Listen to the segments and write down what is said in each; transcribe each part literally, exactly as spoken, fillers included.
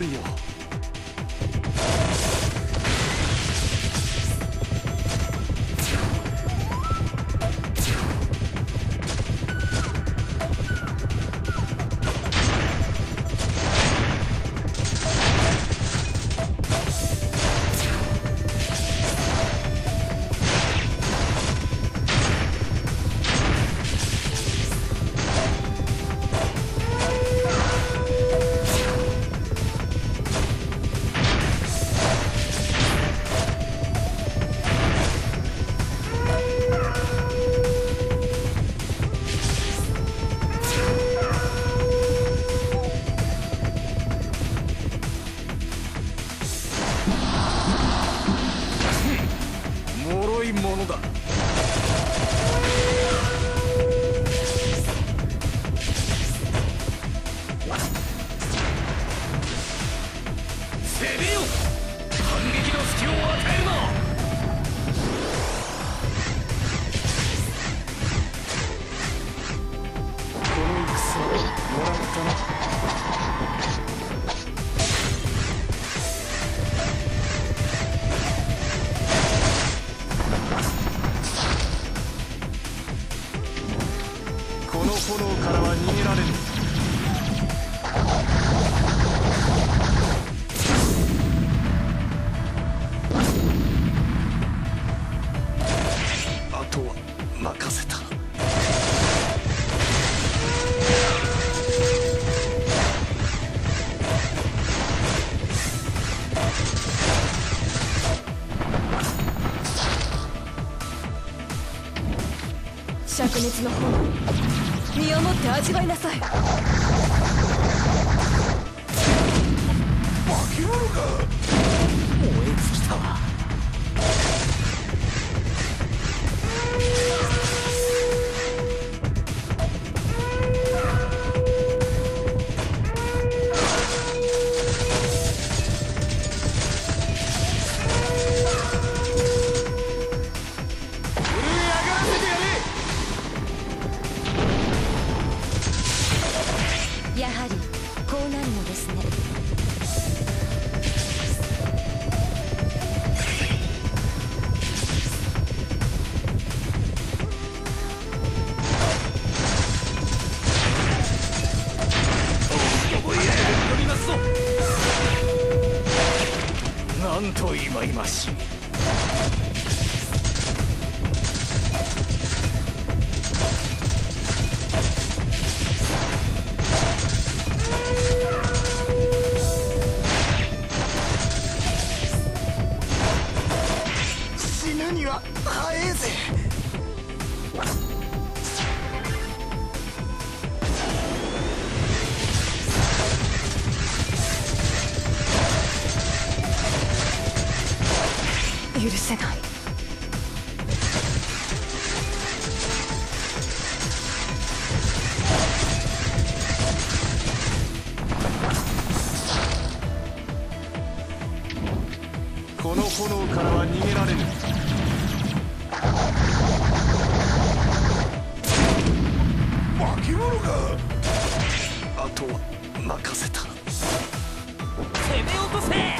りよ。脆いものだ。攻めよ、反撃の隙を与えるな。この戦もらったな。この炎からは逃げられぬ。あとは任せた。 灼熱の炎、身をもって味わいなさい。 化け物が燃え尽きたわ。 やはりこうなるのですね。 なんと忌々しい。死ぬには早えぜ。 許せない。 この炎からは逃げられぬ。化け物が。あとは任せた。攻め落とせ。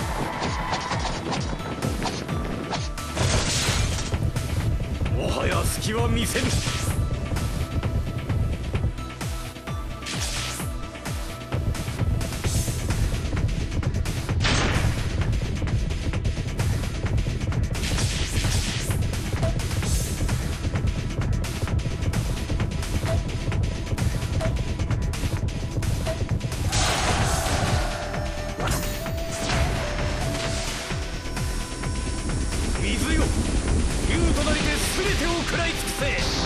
もはや隙は見せぬ。水よ、竜となりて全てを食らい尽くせ。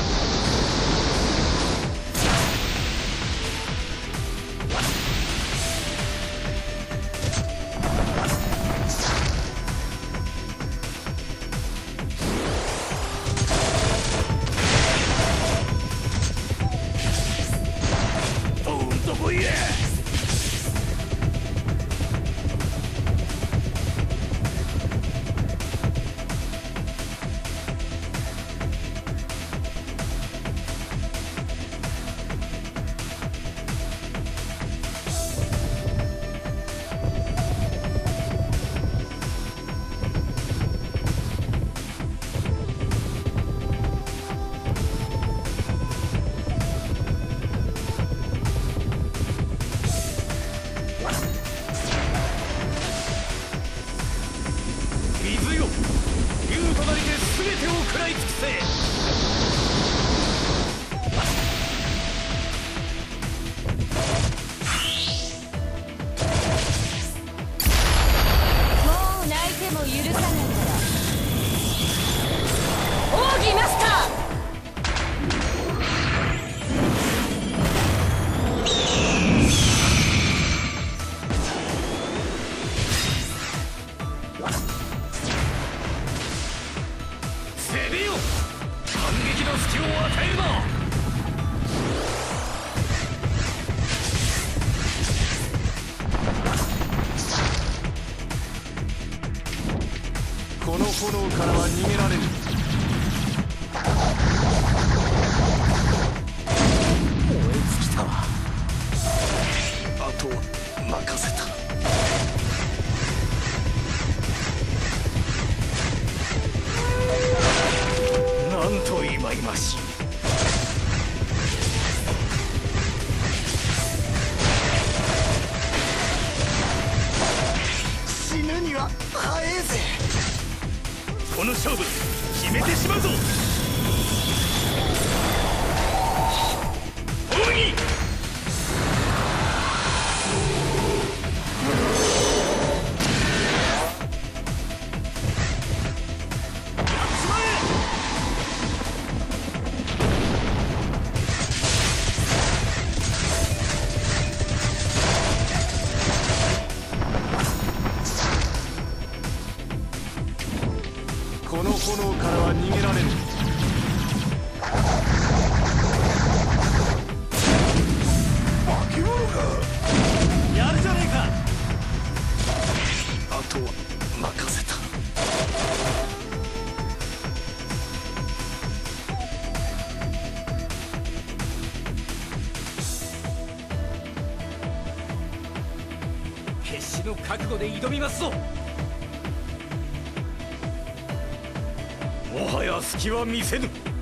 どんとこいや。 炎からは逃げられぬ。 燃え尽きたわ。 あとは任せた。なんと忌々しい。死ぬには早えぜ。 この勝負決めてしまうぞ。扇この炎からは逃げられぬ。化け物がやるじゃねえか。 あとは任せた。 決死の覚悟で挑みますぞ。 もはや隙は見せぬ。